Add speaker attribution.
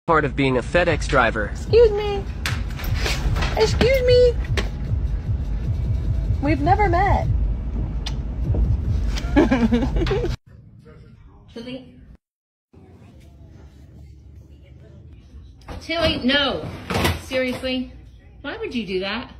Speaker 1: part of being a FedEx driver.
Speaker 2: Excuse me. Excuse me. We've never met.
Speaker 3: Tilly, no. Seriously? Why would you do that?